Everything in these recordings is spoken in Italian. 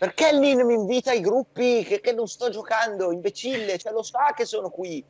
Perché Lin mi invita ai gruppi che non sto giocando, imbecille, cioè lo sa che sono qui.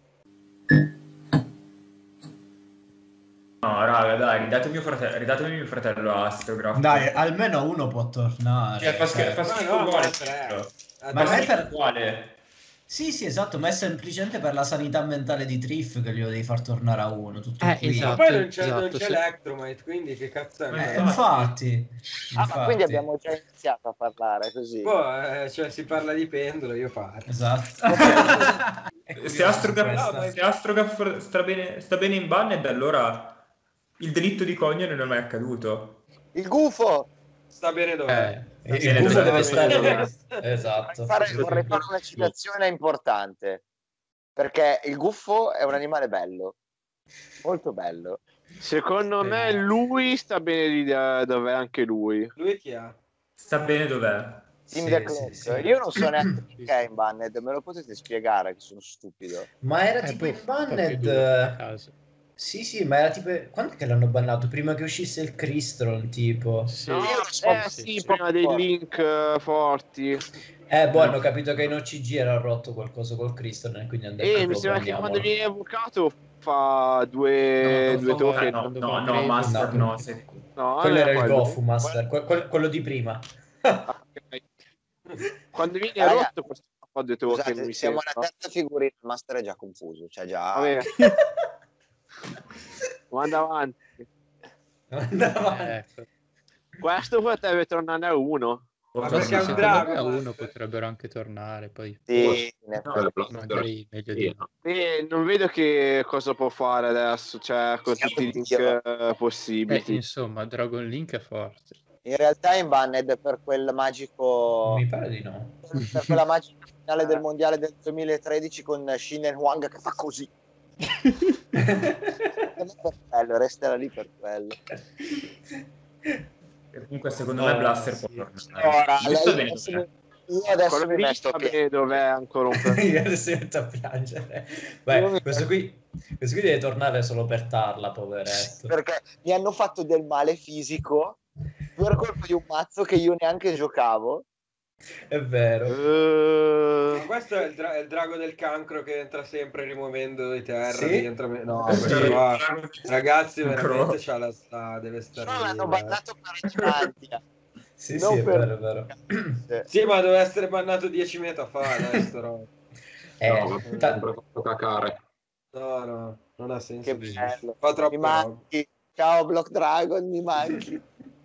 No, raga, dai, ridatemi mio fratello Astrograph. Dai, almeno uno può tornare. Cioè, fa cioè. schifo Ma uguale. tre. Ma Fa è schifo per... uguale. Sì, esatto, ma è semplicemente per la sanità mentale di Triff che glielo devi far tornare a uno, tutto qui. Ma esatto. poi non c'è sì. Electromite, quindi che cazzo è? Infatti. Ma quindi abbiamo già iniziato a parlare così. Boh, cioè si parla di pendolo, io parlo. Esatto. Se Astrograph sta bene in banned, allora il delitto di Cogna non è mai accaduto. Il gufo! Sta bene dov'è? Il gufo deve stare lì. Esatto. Vorrei fare una citazione importante, perché il gufo è un animale bello, molto bello. Secondo me lui sta bene lì dov'è anche lui. Lui chi ha? Sta bene dov'è? Team Sì, the Clock. sì. Io non so neanche perché è in banned, me lo potete spiegare che sono stupido? Ma era tipo in banned. Sì, ma era tipo. Quando è che l'hanno bannato? Prima che uscisse il Crystron, tipo. Sì, prima dei link forti. Hanno capito che in OCG era rotto qualcosa col Crystron e quindi hanno detto mi sembra che quando viene evocato fa due token. No, Master no. No, quello era il quello. Gofu Master, quello di prima. Okay. Quando viene rotto questo fa due token. Scusate, siamo alla terza figurina, il Master è già confuso, cioè già... Vabbè. Manda avanti. Ecco. Questo potrebbe tornare a uno. Ma Secondo perché è un Secondo drago? me a uno Master? potrebbero anche tornare, poi Sì, magari meglio di no. Non vedo che cosa può fare adesso, cioè con tutti i link possibili. Insomma, Dragon Link è forte. in realtà è in banned per quel magico... Mi pare di no. Per quella magica finale del mondiale del 2013 con Shin e Huang che fa così. Per quello, resterà lì per quello. Comunque secondo me Blaster può tornare. Ora, Lui sta bene dov'è. io adesso Quello mi lì metto sapere dov'è ancora un po'. Io adesso mi metto a piangere. Beh, questo qui deve tornare solo per Tarla, poveretto. perché mi hanno fatto del male fisico per colpa di un mazzo che io neanche giocavo. È vero. Ma questo è il drago del cancro che entra sempre rimuovendo i terra. Sì? No, Sì. questo qua, ragazzi, Cancro. veramente deve stare No, lì. l'hanno bannato per Atlantia. Sì, Non è per- vero. Sì, ma deve essere bannato 10 metri fa adesso. fatto cacare. No, non ha senso. Che bello. Fa troppo Mi manchi. Ciao Block Dragon, mi manchi.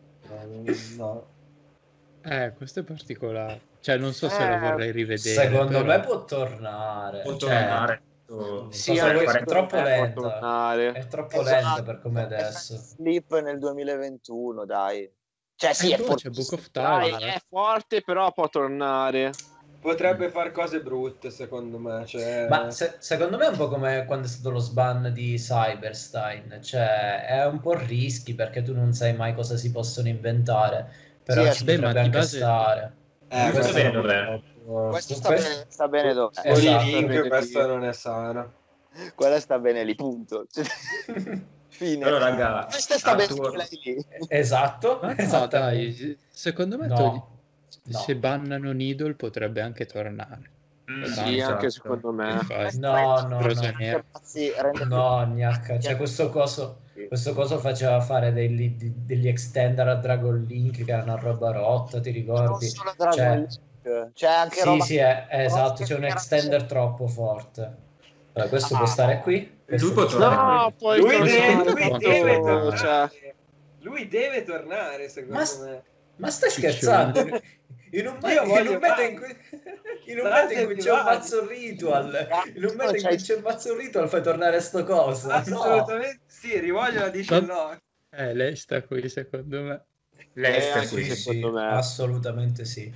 No. Questo è particolare. Cioè, non so se lo vorrei rivedere. Secondo però... me può tornare. Può Cioè, tornare. sì, Posso è fare- troppo lenta. tornare. È troppo lenta per come adesso. Sleep nel 2021, dai. Cioè sì, è c'è forte. Book of Dai, Tower. è forte, però può tornare. Potrebbe fare cose brutte, secondo me. Cioè... Ma secondo me è un po' come quando è stato lo sban di Cyberstein, cioè è un po' rischi perché tu non sai mai cosa si possono inventare, però Sì, ci ma potrebbe di anche base- stare. Questo bene dov'è? Questo Questo- sta bene dove? Esatto. Link, questa non è sana. Quella sta bene lì, punto. Fine. Allora, raga, Questa sta bene Arthur- lì. Esatto. Ma no, Esattamente. dai, secondo me No. se bannano Needle potrebbe anche tornare. Sì, esatto. anche secondo me. No. Rosa nera. Sì, rende No, gnacca, cioè questo coso faceva fare degli extender a Dragon Link che erano una roba rotta, ti non ricordi? solo Dragon Cioè, Link, c'è anche sì, roba sì, esatto, c'è un extender troppo forte. Allora, questo può stare qui. questo può stare tornare. No, poi Lui tornare deve tutto, tornare. cioè, Lui deve tornare, secondo me. Ma stai scherzando? In un Io voglio meta in cui c'è un mazzo ritual, in un meta in cui c'è un mazzo ritual fai tornare sto coso. No. Assolutamente sì, rivoglio dice no. Lei sta qui, secondo me. Lei sta anche qui. se- secondo me. Assolutamente sì.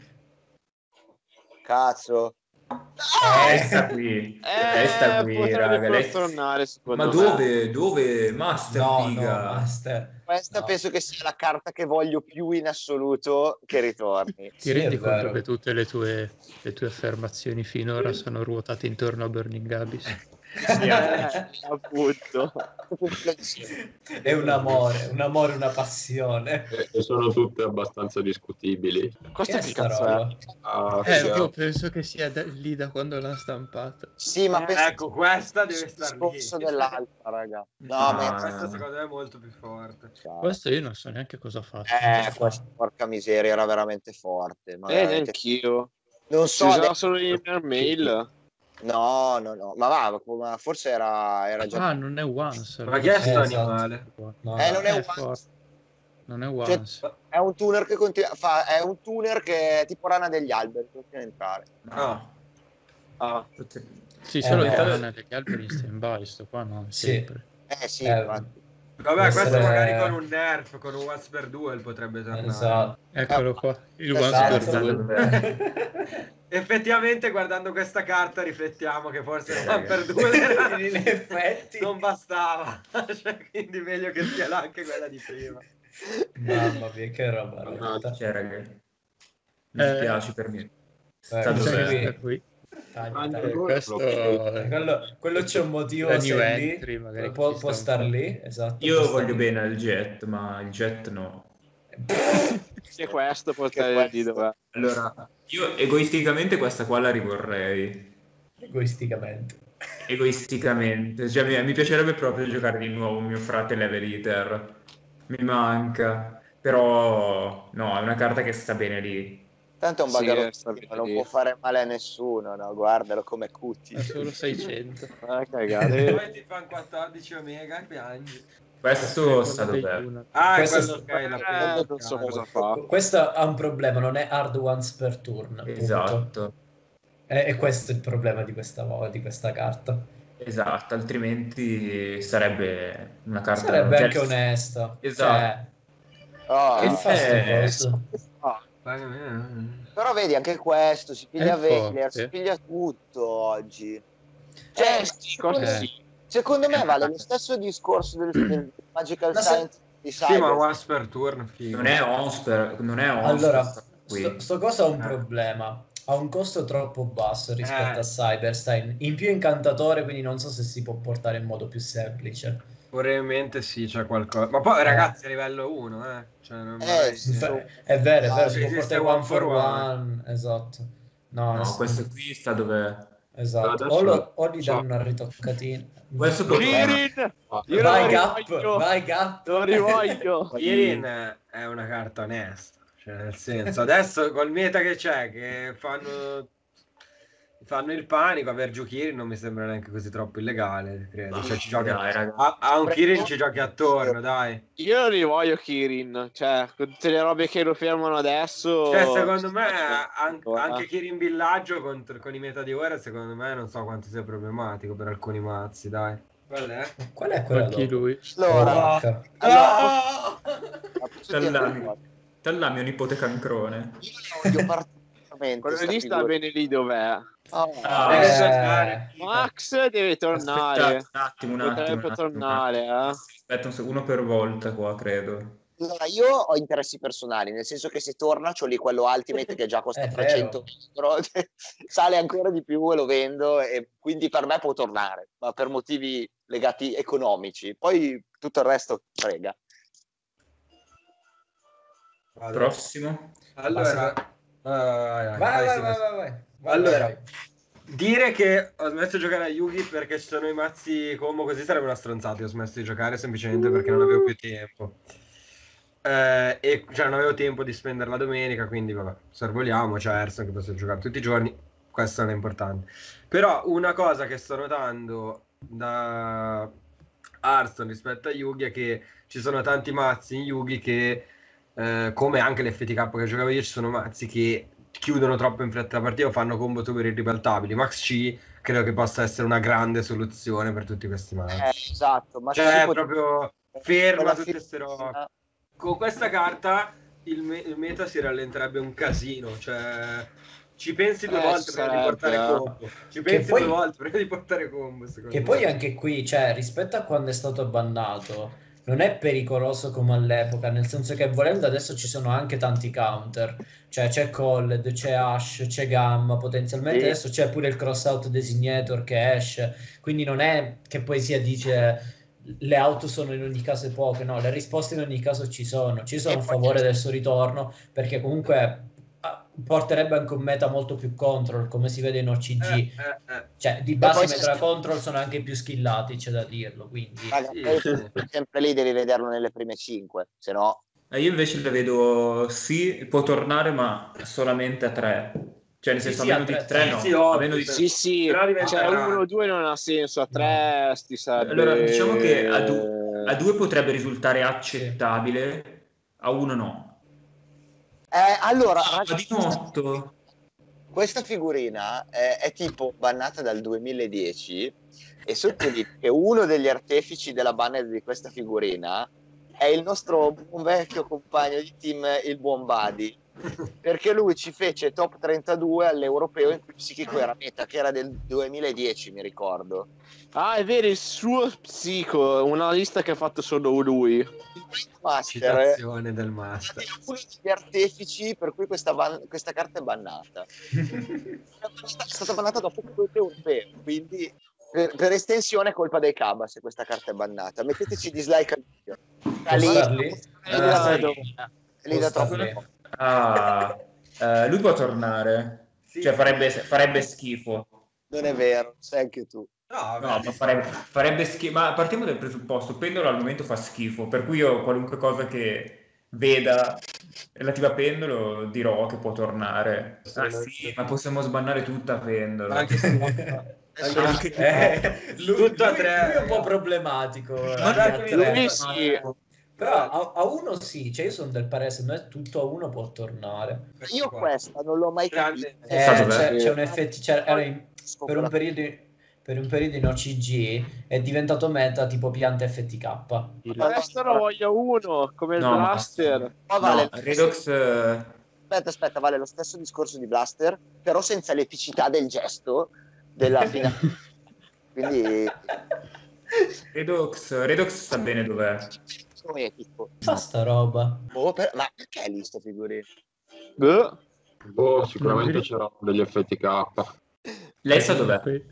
Cazzo. Lei sta qui. Lei sta qui, potrebbe raga. Lei... tornare, secondo Ma me. dove? Dove? Master No, figa. Master. Questa No. penso che sia la carta che voglio più in assoluto che ritorni. Ti Sì, rendi è conto vero. che tutte le tue affermazioni finora sono ruotate intorno a Burning Abyss? Appunto. È un amore, una passione. E sono tutte abbastanza discutibili. Questo Che che sta cazzo roba? Io penso che sia lì da quando l'hanno stampata. Sì, ma ecco, questa deve stare lì. discorso dell'altra, raga. No, ma questa secondo me è molto più forte. Questo io non so neanche cosa fa. questa, porca miseria, era veramente forte. Ma veramente... neanch'io. Non Si so usava adesso... solo in mail. No, ma forse era già... Ah, non è once. Ma che è sto Esatto. animale? No, non è once. forte. Non è Cioè, once. è un tuner che è un tuner che è tipo rana degli alberi, continua a entrare. Sì, solo no. che rana degli alberi in stand-by, sto qua no, Sì. sempre. Sì, Eh, Vabbè, questo essere- magari con un nerf, con un Once per Duel potrebbe tornare. Esatto. Eccolo qua, il Esatto. once per due. Effettivamente, guardando questa carta, riflettiamo che forse il One per Duel In effetti. non bastava. Cioè, quindi meglio che sia là anche quella di prima. Mamma mia, che roba. No, cioè, ragazzi, mi spiace per me. Sta questo dov'è? qui. Questo Quello c'è un motivo, la se new è lì, entry, magari può ci sta un star po'. lì, esatto. Io può star voglio lì. bene al Jet, ma il Jet no. Se questo portare lì dov'è? Allora, io egoisticamente questa qua la rivorrei. Egoisticamente. Cioè, mi piacerebbe proprio giocare di nuovo mio frate Level Eater. Mi manca. Però, no, è una carta che sta bene lì. Tanto è un Sì, bugger, sta bene non lì. può fare male a nessuno, no? Guardalo come cuti. È solo 600. Cagate. Poi ti fanno 14 omega e piangi. Questo sta dov'è? Ah, Questo- quello ok, la non so cosa fa. Questo ha un problema, non è hard once per turn. punto. Esatto. E questo è il problema di questa carta. Esatto, altrimenti sarebbe una carta... Sarebbe cioè, anche onesta. Esatto. Oh, Che fa sto coso? però vedi, anche questo si piglia È Veiler, forte. si piglia tutto oggi. Sì. Secondo me vale lo stesso discorso del Magical Ma se- Science di Sì, ma Cyber. once per turn, figo. Non è Once, non è Once Allora, questa qui. sto coso ha un problema. Ha un costo troppo basso rispetto a Cyberstein. In più incantatore, quindi non so se si può portare in modo più semplice. Probabilmente sì, c'è qualcosa. Ma poi ragazzi, a livello 1, Cioè, non vorrei- sì. È vero, si può esiste portare one one for for one. one. Esatto. No, No, questo qui sta dove... esatto. Adesso- O gli danno una ritoccatina. Questo può Kirin! Io Vai lo Gap, rivoglio! vai Gap. Lo rivoglio! Kirin è una carta onesta. Cioè, nel senso, adesso col meta che c'è, che fanno il panico, aver giù Kirin non mi sembra neanche così troppo illegale, credo. Cioè, ci giochi Dai, raga. a un Kirin ci giochi attorno, dai. Io lo rivoglio Kirin, cioè, con tutte le robe che lo fermano adesso... Cioè, secondo me anche Kirin villaggio con i meta di ora, secondo me non so quanto sia problematico per alcuni mazzi, dai. Qual è? Qual è quello? Chi lui? Allora, Talla mio nipote cancrone. io lo odio particolarmente. Quello sta lì sta figura. bene lì dov'è? Deve tornare. Max deve tornare. Aspettate un attimo. Potrebbe tornare, Aspetta un secondo, uno per volta qua, credo. Allora, io ho interessi personali, nel senso che se torna c'ho lì quello Ultimate che già costa È 300 euro, sale ancora di più e lo vendo, e quindi per me può tornare, ma per motivi legati economici. Poi tutto il resto frega. Vado. Prossimo. Allora, Vai. Allora, dire che ho smesso di giocare a Yugi perché ci sono i mazzi combo così sarebbe una stronzata. Io ho smesso di giocare semplicemente perché non avevo più tempo. E cioè non avevo tempo di spendere la domenica, quindi vabbè, sorvoliamo, c'è Hearthstone che posso giocare tutti i giorni, questo non è importante. Però una cosa che sto notando da Hearthstone rispetto a Yugi è che ci sono tanti mazzi in Yugi che come anche l'FTK che giocavo io, ci sono mazzi che chiudono troppo in fretta la partita o fanno combo super irribaltabili. Max C credo che possa essere una grande soluzione per tutti questi mazzi. Esatto, ma Cioè sì, proprio ferma quella tutte queste robe. Con questa carta il meta si rallenterebbe un casino, cioè ci pensi due volte prima di portare combo. Ci pensi poi- due volte prima di portare combo, secondo Che me. poi anche qui, cioè, rispetto a quando è stato bannato, non è pericoloso come all'epoca, nel senso che volendo adesso ci sono anche tanti counter, cioè c'è Cold, c'è Ash, c'è Gamma, potenzialmente adesso c'è pure il crossout designator che esce, quindi non è che poesia dice le auto sono in ogni caso poche, no, le risposte in ogni caso ci sono a favore del suo ritorno, perché comunque porterebbe anche un meta molto più control, come si vede in OCG. Cioè di base i meta control sono anche più skillati, c'è da dirlo, quindi sempre lì devi vederlo nelle prime 5, se no io invece le vedo può tornare, ma solamente a 3. Cioè nel senso, a meno di 3 no. A meno di... Sì, cioè 1 o 2 non ha senso, a 3 sti sarebbe... Allora diciamo che a 2 potrebbe risultare accettabile, a 1 no. Allora, questa figurina è tipo bannata dal 2010 e sottolineo che uno degli artefici della banner di questa figurina è il nostro buon vecchio compagno di team, il buon Buddy, perché lui ci fece top 32 all'europeo in cui Psichico era meta, che era del 2010, mi ricordo. Ah, è vero, il suo Psico, una lista che ha fatto solo lui. Citazione del master. È uno degli artefici per cui questa carta è bannata. È stata bannata dopo l'europeo, quindi per estensione è colpa dei Caba se questa carta è bannata. Metteteci dislike al video. Lì da troppo. Lui può tornare, cioè farebbe schifo. Non è vero, sai anche tu. No, ma farebbe schifo. Ma partiamo dal presupposto, Pendolo al momento fa schifo, per cui io qualunque cosa che veda relativa a Pendolo dirò che può tornare. Sì, ma possiamo sbannare tutta Pendolo. Anche se lui è un po' problematico. Però a 1 sì, cioè io sono del parere, se no tutto a 1 può tornare. Io questa non l'ho mai capito. C'è un effetto, per un periodo in OCG è diventato meta tipo pianta FTK. Questo lo voglio 1 come il Blaster. Redox. Aspetta, vale lo stesso discorso di Blaster, però senza l'epicità del gesto della finale. Quindi Redox sta bene dov'è? Fa sta roba. Ma perché lì sta figurina? Sicuramente c'erano degli effetti K. Lei sa dov'è?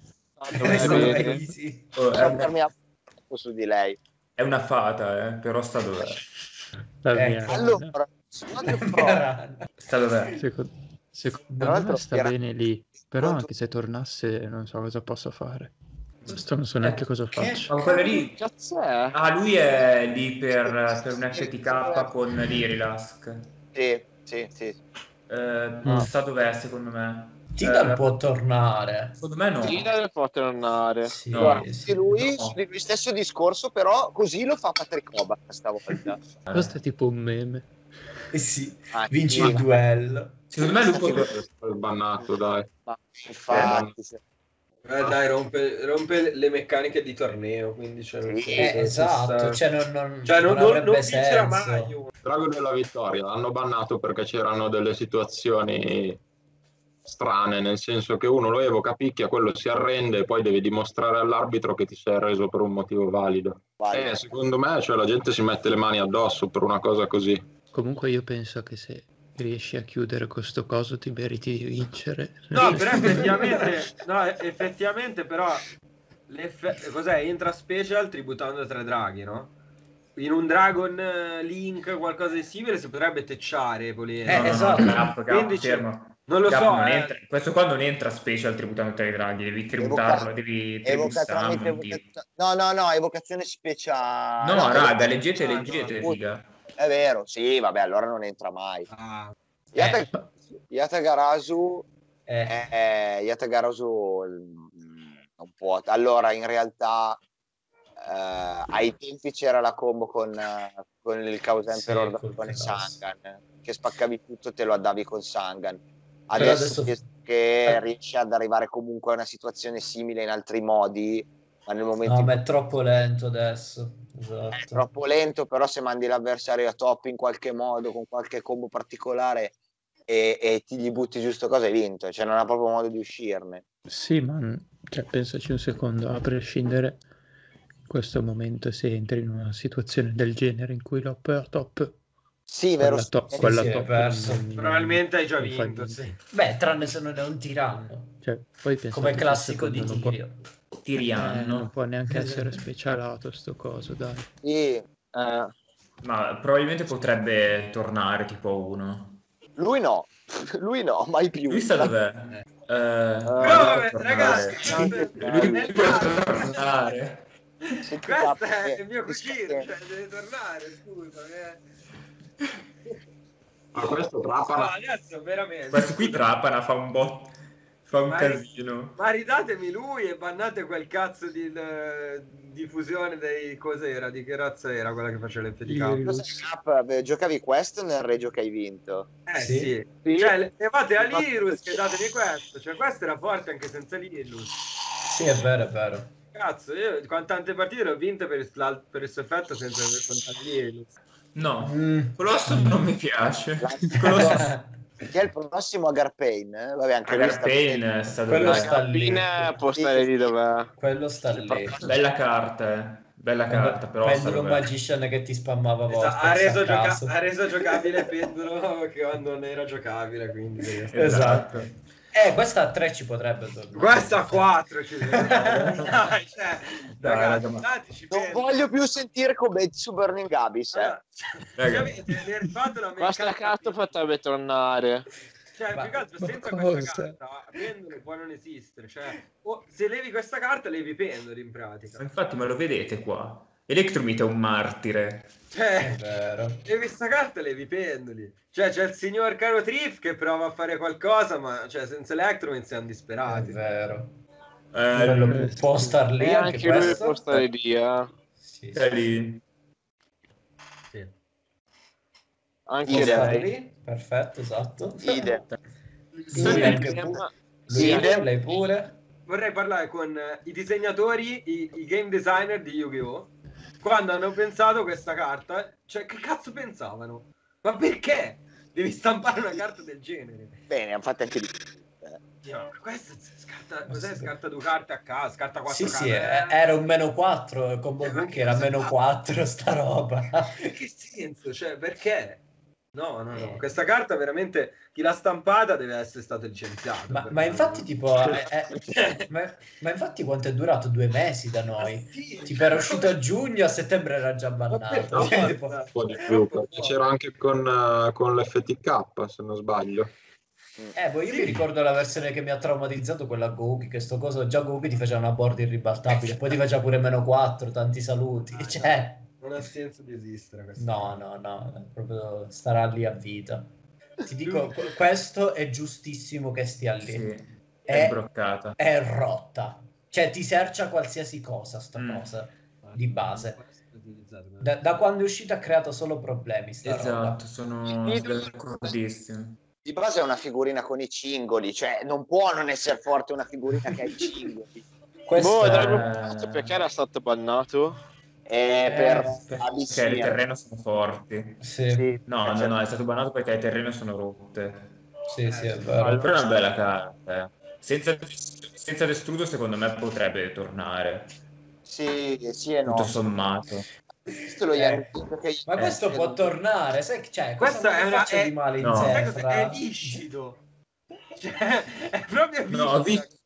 Su di lei. È una fata, però sta dov'è? Allora, sta dov'è? Secondo me sta bene lì, però anche se tornasse non so cosa posso fare. Questo non so neanche cosa faccio. Ma quello lì... lui è lì per un FTK con l'Irilask. Sì. Sta dov'è secondo me? Tidal può tornare. Secondo me no. Tidal può tornare. Sì, lui stesso discorso, però così lo fa Patrick Oba stavolta. Questo è tipo un meme. Sì, vinci il duello. Secondo me lui può sbannato, dai. Infatti, dai, rompe le meccaniche di torneo, quindi esatto, non avrebbe vincerà mai. Drago della vittoria l'hanno bannato perché c'erano delle situazioni strane, nel senso che uno lo evoca, picchia, quello si arrende e poi devi dimostrare all'arbitro che ti sei arreso per un motivo valido. Secondo me, cioè, la gente si mette le mani addosso per una cosa così. Comunque io penso che se riesci a chiudere questo coso ti meriti di vincere. No, però effettivamente però cos'è? Entra special tributando 3 draghi, no? In un Dragon Link qualcosa di simile si potrebbe tecciare esatto. Quindi fermo. Non lo so, questo qua non entra special tributando 3 draghi, devi tributarlo, devi tributare. No, evocazione speciale. No, raga, leggete, figa. È vero, sì, vabbè, allora non entra mai. Yatagarasu non può. Allora, in realtà ai tempi c'era la combo con il Chaos Emperor con Sangan, che spaccavi tutto, te lo addavi con Sangan. Adesso che riesce ad arrivare comunque a una situazione simile in altri modi, ma nel momento ma è troppo lento adesso. Esatto. È troppo lento, però se mandi l'avversario a top in qualche modo, con qualche combo particolare e ti gli butti giusto cosa, hai vinto, cioè non ha proprio modo di uscirne. Sì, ma pensaci un secondo, a prescindere, questo momento, se entri in una situazione del genere in cui l'op è a top, Sì, vero. quella sì, top perso. Probabilmente hai già non fa vinto, niente. sì. Beh, tranne se non è un tiranno. Cioè, poi pensate Come che classico di secondo non Tirio. non Tirianno. può neanche essere specialato sto coso, dai. Sì. Ma probabilmente potrebbe tornare tipo a 1. Lui no, lui no, mai più. Lui sta dov'è? Però lui può vabbè, tornare. ragazzi, Lui può tornare. Senti, questo Cap, è il mio mi cugino, scrive- cioè deve tornare, scusa. Ma questo No, trapana. adesso veramente. Questo qui trapana, fa un botto. Fa un Ma- casino. Ma ridatemi lui e bannate quel cazzo di diffusione dei cos'era, di che razza era quella che faceva l'FTK. Cosa, Cap, giocavi questo nel regio che hai vinto? Sì. Sì. Cioè, levate a Lirus che datemi questo. Cioè, questo era forte anche senza Lirus. Sì, è vero, è vero. Cazzo, io tante partite le ho vinte per il suo effetto senza aver contato Lirus. No, Mm. Colosso non mi piace. Chi è il prossimo a Garpain? Vabbè, anche lui sta Pain sta Quello dov'è? sta lì. Può stare lì dov'è. Quello sta lì. Bella carta, bella carta, però sta Pendulum dov'è? Magician che ti spammava volte. Esatto, ha reso giocabile Pendolo che non era giocabile, quindi Esatto. Questa a 3 ci potrebbe tornare. questa a 4 ci deve dai, cioè, ragazzi, raga, ma- dateci Non Pendolo. voglio più sentire commenti su Burning Abyss. Allora, Raga. avete nerfato la Questa meccanica carta potrebbe tornare. cioè, Ma- più che altro, ma senza cosa? questa carta Pendolo può non esistere, cioè, se levi questa carta levi Pendolo in pratica, Infatti, ma lo vedete qua? Electromite è un martire. È cioè, vero. levi sta carta levi Pendoli, cioè c'è il signor Caro Trif che prova a fare qualcosa, ma cioè, senza Electromite siamo È disperati. vero. Eh, Può star lì E anche anche lui questo? può stare lì, Sì, è lì. Sì. Anche Può star lei. lì. Perfetto, esatto. Idem. Lui Sì, anche ma- lui Sì, anche idem. lei pure. Vorrei parlare con i disegnatori, i game designer di Yu-Gi-Oh! Quando hanno pensato questa carta, cioè che cazzo pensavano? Ma perché devi stampare una carta del genere? Bene, hanno fatto anche di... No, questa scarta, cos'è? Scarta due carte a caso, scarta 4 Sì, carte. era un -4, il combo Ma book che era cosa -4 sta roba. Che senso? Cioè, perché? No, questa carta veramente chi l'ha stampata deve essere stato licenziato. Ma infatti tipo ma infatti quanto è durato? 2 mesi da noi. Sì, Tipo era uscito a giugno, a settembre era già bannato. No, Tipo, Un po' di più, perché c'era anche con l'FTK, se non sbaglio. boh, io mi ricordo la versione che mi ha traumatizzato, quella Goki, che sto coso, già Goki ti faceva una board irribaltabile, poi ti faceva pure -4, tanti saluti. Cioè, non ha senso di esistere questa no, proprio starà lì a vita. Ti dico, questo è giustissimo che stia lì. Sì, è broccata. È rotta. Cioè, ti sercia qualsiasi cosa, sta cosa, di base. Da quando è uscita ha creato solo problemi, sta roba. Esatto, sono d'accordissimo. Di base è una figurina con i cingoli, cioè non può non essere forte una figurina che ha i cingoli. Questo Boh, è- dai, perché era stato bannato? Per Perché le Abyssinia. terreno sono forti. Sì, Sì, No, cioè, è stato bannato perché le terreno sono rotte. sì, è vero. Però è una bella carta. Senza Destrudo, secondo me, potrebbe tornare. sì e no. Tutto sommato. Questo è lo Yankee che Ma questo può tornare, sai, cioè, Questa cosa è non una- faccio di male in no. Sai cos'è? Zefra? È viscido. Cioè, è proprio viscido. No,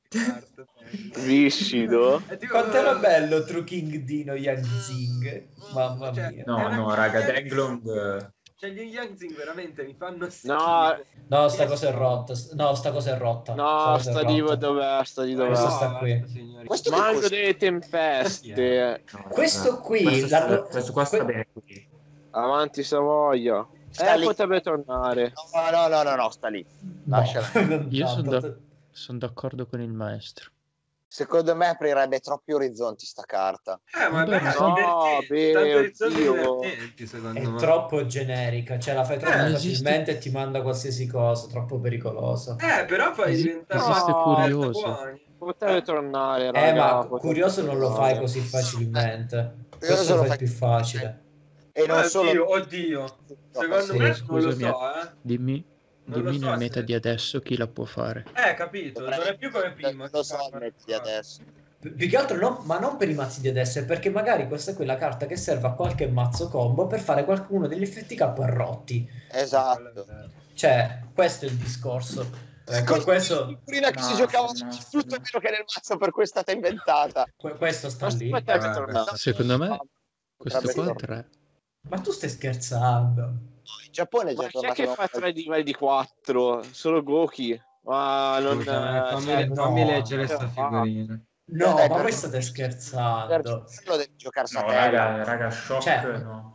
Viscido? È tipo- Quanto era bello True King Dino Yang Zing, mamma Cioè, mia. è una No, raga, cagata. Denglong... Cioè, gli Yangzing veramente mi fanno schifo. No, No, sta cosa è rotta. No, sta cosa è rotta. no, cosa è sta lì rotta. dov'è, sta lì Questo dov'è. sta qui. Signori. Questo che Manco costa? delle tempeste. No, Questo qui, questo qua sta bene qui. Avanti Savoia. Sta lì. Potrebbe tornare. No, sta lì. No, Lasciala. non Io tanto. sono d'accordo con il maestro. Secondo me aprirebbe troppi orizzonti sta carta. Ma Beh, beh, no, divertenti, tanto orizzonti oddio. divertenti, secondo È me. troppo generica, cioè la fai troppo esiste- facilmente e ti manda qualsiasi cosa, troppo pericolosa. Però fai diventare esiste Curioso. buoni. Potrebbe tornare, raga. Ma potrebbe curioso non lo fai tornare. così facilmente. Curioso Questo lo lo fai fai- più facile. E non solo... Oddio. Secondo Sì, me non lo scusami. so, Dimmi Non lo so nel se- meta di adesso chi la può fare. capito, non è più come prima. Lo so il mezzo di adesso. Più che altro ma non per i mazzi di adesso, è perché magari questa è quella carta che serve a qualche mazzo combo per fare qualcuno degli effetti K rotti. Esatto. Cioè, questo è il discorso. Con questo... figurina che si giocava tutto meno che nel mazzo, per cui è stata inventata. Questo sta lì. Secondo me questo qua è 3. Ma tu stai scherzando? In Giappone Ma già c'è che fa 3 livelli di 4? Solo Goki. Ma non... fammi leggere sta figurina. No, ma voi state scherzando. Lo devi giocare No, raga, shock, Cioè, no.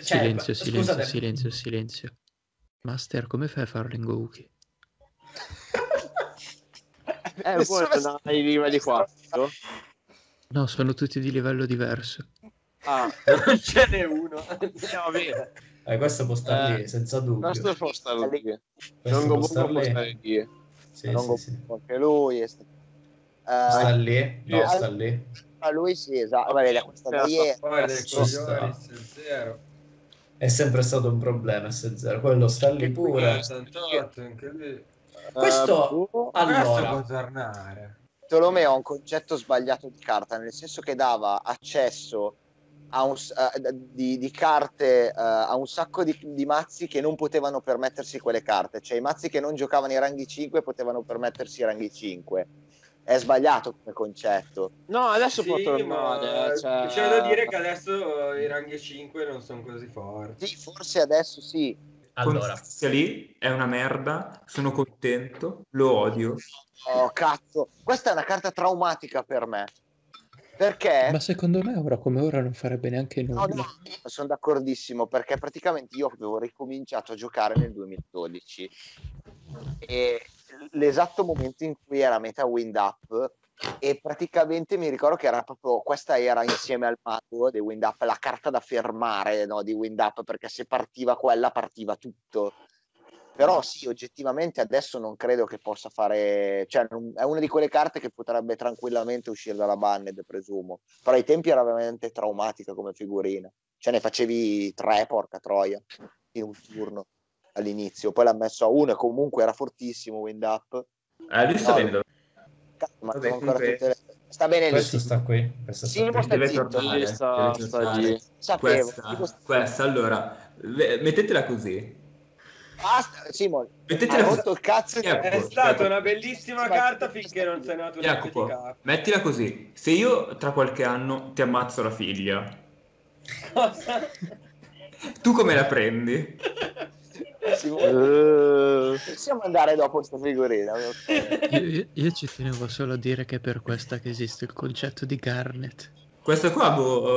Silenzio. Master, come fai a farlo in Goki? Poi non hai i livelli 4? No, sono tutti di livello diverso. Ah, non ce n'è uno. va bene. Questo può stare lì, senza dubbio. Questo può stare lì. Questo Non può stare può stare lì. Sì. Anche lui sta lì? No, sta lì. A lui sì, esatto. Vabbè, questa da zero. È sempre stato un problema S0. Quello sta lì pure. Questo allora può tornare. Tolomeo ha un concetto sbagliato di carta, nel senso che dava accesso a di carte a un sacco di mazzi che non potevano permettersi quelle carte, cioè i mazzi che non giocavano i ranghi 5 potevano permettersi i ranghi 5. È sbagliato come concetto. No, adesso Sì, può tornare. C'è da dire che adesso i ranghi 5 non sono così forti. Sì, forse adesso sì. Allora, sia lì è una merda, sono contento, lo odio. Oh cazzo, questa è una carta traumatica per me. Perché? Ma secondo me ora come ora non farebbe neanche nulla. No, sono d'accordissimo, perché praticamente io avevo ricominciato a giocare nel 2012 e l'esatto momento in cui era meta Wind Up, e praticamente mi ricordo che era proprio, questa era insieme al mago di Wind Up la carta da fermare, no, di Wind Up, perché se partiva quella partiva tutto. Però sì, oggettivamente adesso non credo che possa fare, cioè è una di quelle carte che potrebbe tranquillamente uscire dalla banned, presumo, però ai tempi era veramente traumatica come figurina, cioè ne facevi 3, porca troia, in un turno all'inizio, poi l'ha messo a 1 e comunque era fortissimo Wind Up. Lui sta bene, ma ancora tutte sta bene lì. Questo sta qui. Deve tornare. Questa, allora, mettetela così. Basta, Simon, hai rotto il cazzo. È stata una bellissima carta finché non sei nato Jacopo, mettila così. Se io tra qualche anno ti ammazzo la figlia, cosa? Tu come la prendi? Possiamo andare dopo questa figurina. Io ci tenevo solo a dire che è per questa che esiste il concetto di Garnet. Questa qua,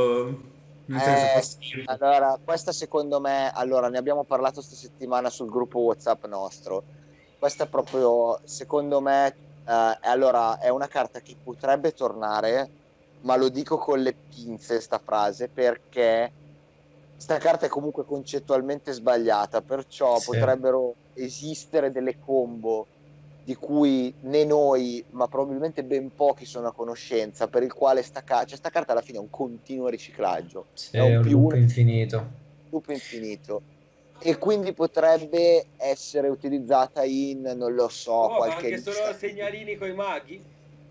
allora, questa secondo me, allora ne abbiamo parlato questa settimana sul gruppo WhatsApp nostro. Questa proprio, secondo me, allora è una carta che potrebbe tornare, ma lo dico con le pinze sta frase, perché sta carta è comunque concettualmente sbagliata, perciò potrebbero esistere delle combo di cui né noi, ma probabilmente ben pochi sono a conoscenza, per il quale sta carta alla fine è un continuo riciclaggio, è un loop infinito, e quindi potrebbe essere utilizzata in, non lo so, qualche anche solo segnalini coi maghi,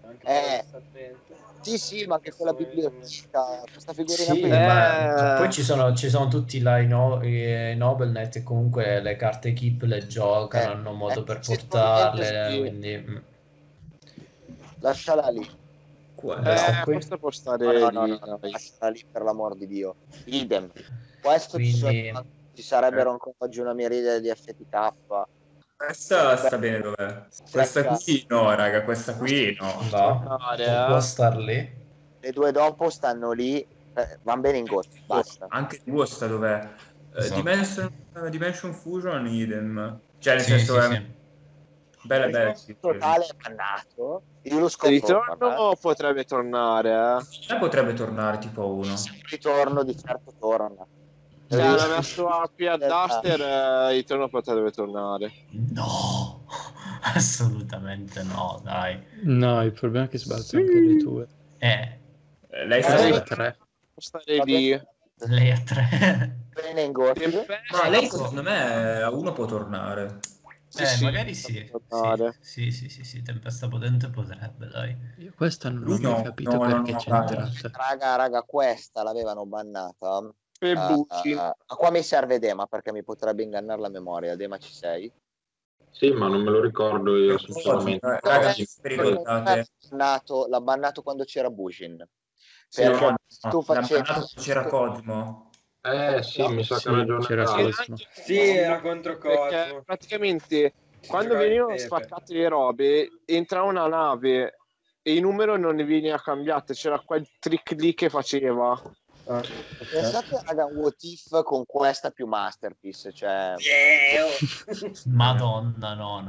sì, ma anche con la biblioteca, questa figurina sì, ma poi ci sono tutti là i Nobelnet, e comunque le carte keep le giocano, hanno modo per portarle, quindi lasciala lì. Questa può stare no, lasciala lì, per l'amor di Dio. Idem. Questo quindi ci sarebbero ancora oggi una miriade di FTK. Questa sta bene dov'è? Questa qui no, raga, questa qui no. Può star lì. Le due dopo stanno lì, vanno bene in ghost, basta. Anche due sta dov'è? Dimension Fusion idem. Cioè nel senso è bella. Totale bannato. Io lo scopro. Ritorno potrebbe tornare. Potrebbe tornare tipo 1. Ritorno di certo torna. Se hanno messo AP a Duster, il turno potrebbe tornare. No, assolutamente no, dai. No, il problema è che sbalzano anche le tue. Lei sta a 3. Stare lì. Lei a 3. Bene in gol. Ma lei secondo me a 1 può tornare. Sì, magari sì. Sì, Tempesta potente potrebbe, dai. Io questa non ho mai capito no, perché no, c'è no. entrata. Raga, questa l'avevano bannata. Per Bucci. Ma qua mi serve Dema perché mi potrebbe ingannare la memoria. Dema, ci sei? Sì, ma non me lo ricordo io, sinceramente. Ragazzi, ricordate. L'ha bannato quando c'era Bujin. Sì, Perché no, tu l'ha facevi... bannato quando c'era Cosmo. Sì, mi sa che Sì, ha ragione. c'era Carlo. Cosmo. Sì, era contro Perché Cosmo. praticamente quando Giocava in venivano Pepe. spaccate le robe, entrava una nave e il numero non ne veniva cambiato, c'era quel trick lì che faceva. Pensate, raga, un what if con questa più Masterpiece, cioè... Madonna, no.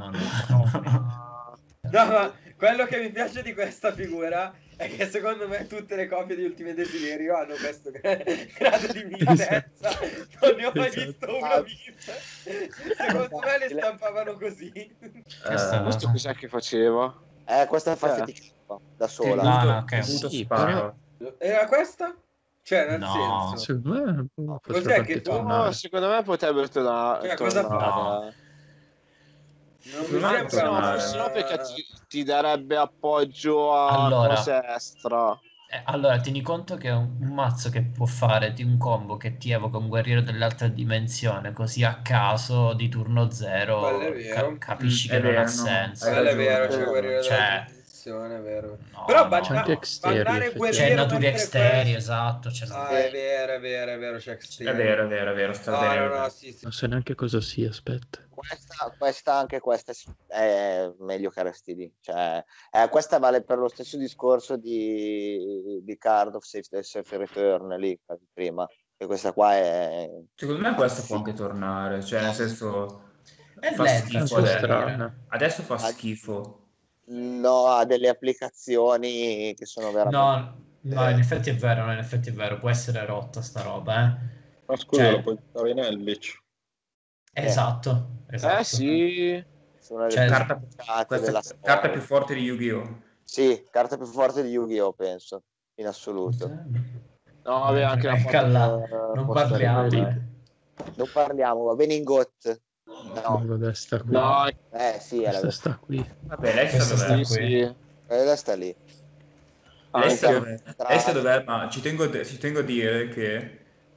No, ma quello che mi piace di questa figura è che secondo me tutte le copie di Ultime Desiderio hanno questo grado di miniatezza. Non ne ho mai visto una vita. Secondo me le stampavano così. Questo cos'è che faceva? Questa fa fatica da sola. No, ok. Sì, sparo. Era questa? Cioè, nel No. senso. Secondo me Cos'è potrebbe che anche tu- tornare. Secondo me potrebbero tornare. Cioè, cosa fa? No. Non mi Secondo me sembra tornare. Se no perché ti darebbe appoggio a Allora. cose extra. Allora, tieni conto che è un mazzo che può fare di un combo che ti evoca un guerriero dell'altra dimensione, così a caso di turno zero Quello è vero. capisci È che non vero, ha no. senso. Hai Quello è ragione. vero, c'è guerriero Cioè, della posizione, è vero. no, Però no. C'è anche Exteri, bannare effettivamente. C'è guerriero Naturi mentre Exteri, questo- esatto. è vero, c'è È Exteri. vero, sta bene. No, sì. Non so neanche cosa sia, aspetta. Anche questa è meglio che RSTD. Cioè, questa vale per lo stesso discorso di Card of Safe Return lì prima. E questa qua è... Secondo me questa può anche tornare, cioè nel senso È fa lenta, schifo un po' adesso. strana. Adesso fa schifo. No, ha delle applicazioni che sono veramente... No, in effetti è vero, può essere rotta sta roba, Ma scusa, Cioè- lo puoi giocare in Elvish. Esatto. Sì. sono le Cioè, più della Questa carta storia. più forte di Yu-Gi-Oh! Sì, carta più forte di Yu-Gi-Oh, penso, in assoluto. No, aveva anche la Non parliamo. Non parliamo, va bene in GOT. No, Vabbè, sta qui. No, sì, è la Questa sta qui. Vabbè, lei Questa sta dov'è? sta qui. sì. sta lì. Lei sta Anche- dov'è? Lei sta dov'è? Ma ci tengo a dire che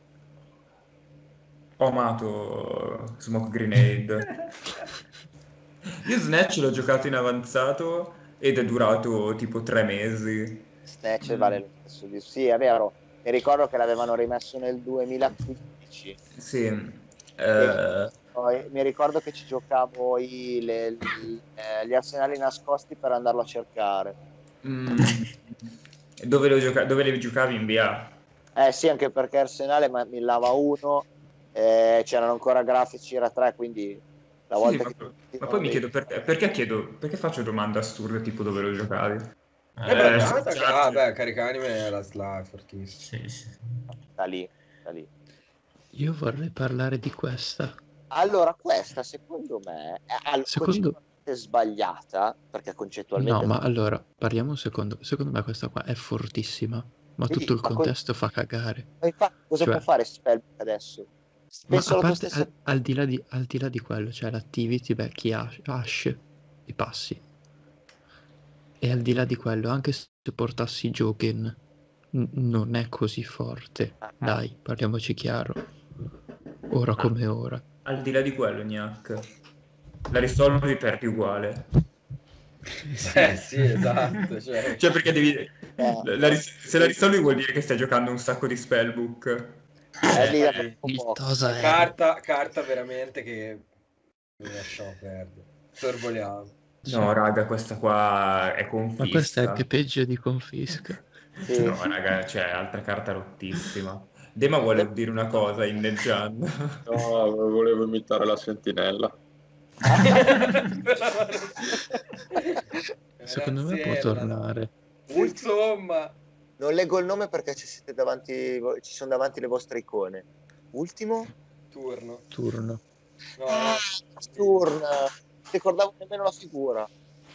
ho amato Smoke Grenade. Io Snatch l'ho giocato in avanzato ed è durato tipo 3 mesi. Snatch vale lo stesso. Sì, è vero. Mi ricordo che l'avevano rimesso nel 2015. Sì. Poi mi ricordo che ci giocavo gli arsenali nascosti per andarlo a cercare. Dove le giocavi in BA? Sì, anche perché Arsenale millava 1, c'erano ancora grafici, era 3, quindi la volta ma poi mi chiedo perché faccio domande assurde tipo dove lo giocavi? Caricanime è la fortissima. Sì. Sta lì. Io vorrei parlare di questa. Allora, questa secondo me è concettualmente sbagliata, perché concettualmente... No, ma allora, parliamo un secondo. Secondo me questa qua è fortissima, ma Vedi, tutto il ma contesto fa cagare. Ma infatti, cosa Cioè- può fare Spellbook adesso? Ma Penso a alla tua parte, stessa... al di là di quello, cioè l'activity, chi Ash, i passi. E al di là di quello, anche se portassi Joken, non è così forte. Dai, parliamoci chiaro. Ora come ora. Al di là di quello, Gnac, la risolvi perdi uguale. Sì, esatto. Cioè perché devi... se la risolvi vuol dire che stai giocando un sacco di spellbook. lì da Il poco. Tosa è... Carta veramente che mi lasciamo perdere. Sorvoliamo. No, raga, questa qua è confisca. Ma questa è anche peggio di confisca. Sì. No, raga, c'è altra carta rottissima. Dema vuole dire una cosa inneggiando. No, volevo imitare la sentinella. Secondo me può tornare. Insomma, Non leggo il nome perché ci sono davanti le vostre icone. Ultimo? turno. Turno. No, Turn. Non ricordavo nemmeno la figura.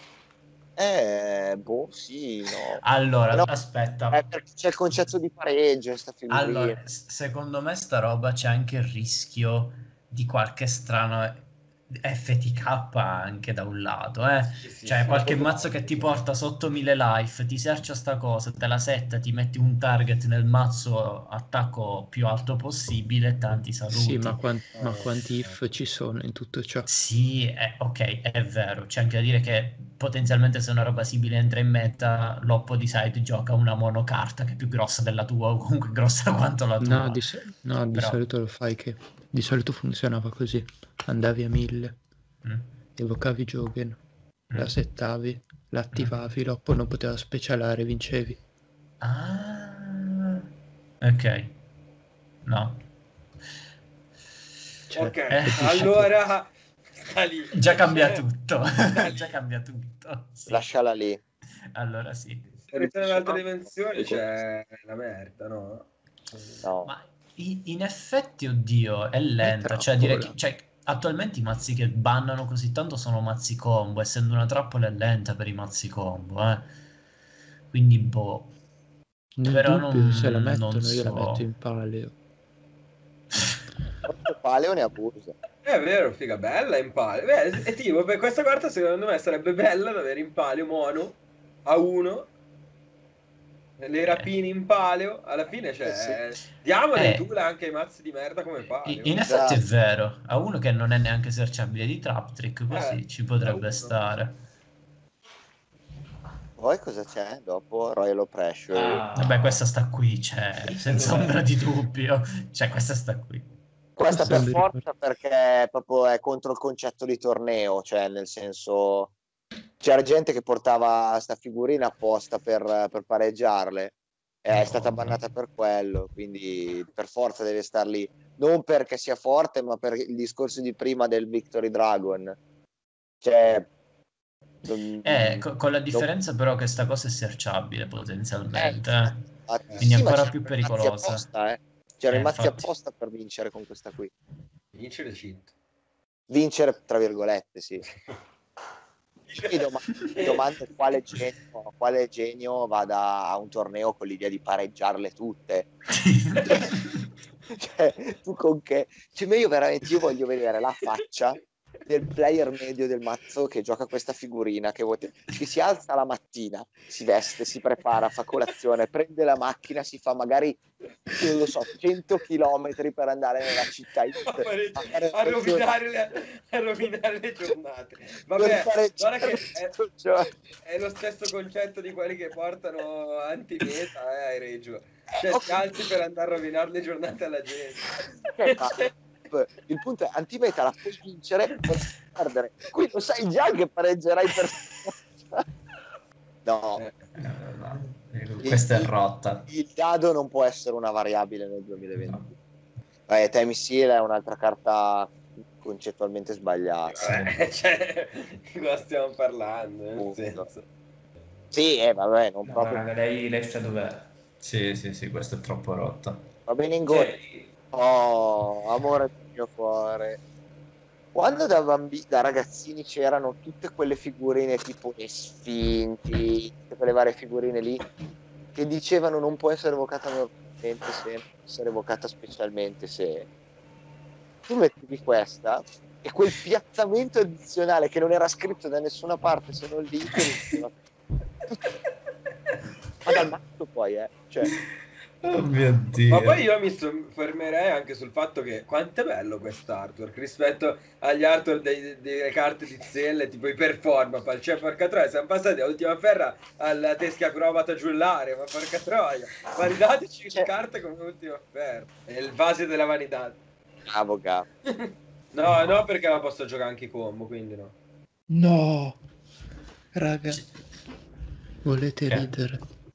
Sì, no. Allora, No, aspetta. Perché c'è il concetto di pareggio, sta figurina. Allora, secondo me sta roba c'è anche il rischio di qualche strano FTK anche da un lato, Sì, cioè sì, qualche molto mazzo che tanto, ti sì. porta sotto 1000 life, ti sercia sta cosa, te la setta, ti metti un target nel mazzo attacco più alto possibile, tanti Sì, saluti. ma quanti if ci sono in tutto ciò? Sì, ok, è vero, c'è anche da dire che potenzialmente se una roba simile entra in meta, l'oppo di side gioca una monocarta che è più grossa della tua o comunque grossa quanto la tua. No, di Però, solito lo fai che... Di solito funzionava così. Andavi a 1000, mm, evocavi Jogen, la mm. settavi, l'attivavi, l'oppo non poteva specialare, vincevi. Ah, ok, no. Cioè, Ok, allora sta lì. già cambia tutto, Sta lì. già cambia tutto. Sì. Lasciala lì. Allora sì. Se ritorna in altre dimensioni c'è la merda, no? No. Ma in effetti, oddio, è lenta. Cioè, trappola. direi che, cioè, attualmente i mazzi che bannano così tanto sono mazzi combo, essendo una trappola è lenta per i mazzi combo, Quindi, boh. Nel Però dubbio, se la non mettono, io la metto so. in paleo. Forse Paleo ne abusa. È vero, figa, bella in palio. Beh, è tipo, per questa carta secondo me sarebbe bella da avere in palio mono a 1. Le rapine in palio, alla fine, cioè, diamo dei tool anche ai mazzi di merda come palio. In effetti è vero, a uno che non è neanche searchabile di Trap Trick, così ci potrebbe uno. stare. Poi cosa c'è dopo Royal Oppression? Vabbè, questa sta qui, cioè, senza ombra di dubbio. Cioè, questa sta qui. Questa per mi forza perché proprio è contro il concetto di torneo, cioè nel senso c'era gente che portava sta figurina apposta per pareggiarle, è stata bannata per quello, quindi per forza deve star lì, non perché sia forte, ma per il discorso di prima del Victory Dragon. Cioè, con la differenza però che sta cosa è searchabile potenzialmente, quindi sì, ancora ma più c'erano i mazzi pericolosa. apposta, c'erano i mazzi Infatti. apposta per vincere con questa qui. Vincere cheat. Vincere, tra virgolette, sì. Mi domando quale genio vada a un torneo con l'idea di pareggiarle tutte. Cioè, tu con che? Cioè, io voglio vedere la faccia del player medio del mazzo che gioca questa figurina, che si alza la mattina, si veste, si prepara, fa colazione, prende la macchina, si fa magari, non lo so, 100 chilometri per andare nella città a rovinare le giornate. Vabbè, guarda che è lo stesso concetto di quelli che portano anti-meta, hai Reggio. Cioè, ti alzi per andare a rovinare le giornate alla gente. Il punto è, antimeta la puoi vincere, puoi perdere. Qui lo sai già che pareggerai per... No. Questa è rotta. Il dado non può essere una variabile nel 2020. No. Time Seal è un'altra carta concettualmente sbagliata. Cioè, di cosa stiamo parlando? Nel senso. Sì, vabbè, non proprio. Raga, lei sa dov'è? Sì, questa è troppo rotta. Va bene in gol. Oh, amore del mio cuore. Quando da ragazzini c'erano tutte quelle figurine tipo le Sfinti, tutte quelle varie figurine lì, che dicevano non può essere evocata normalmente se può essere evocata specialmente se... Tu mettevi questa e quel piazzamento addizionale che non era scritto da nessuna parte se non lì, che ma dal mazzo poi, cioè... Oh mio Dio. Ma poi io mi soffermerei anche sul fatto che quanto è bello quest'artwork rispetto agli artwork delle carte di Zelle, tipo i Performapal. Cioè, porca troia, siamo passati dall'ultima ferra alla Teschia Acrobata giullare, ma porca troia, ma ridateci le carte come ultima ferra. È il vaso della vanità. Bravo, No, perché la posso giocare anche combo, quindi no. No, raga, volete ridere?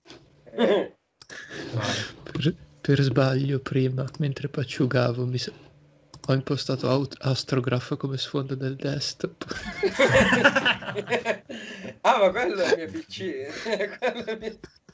Per sbaglio prima, mentre pacciugavo, ho impostato Astrograph come sfondo del desktop. Ah, ma quello è il mio PC.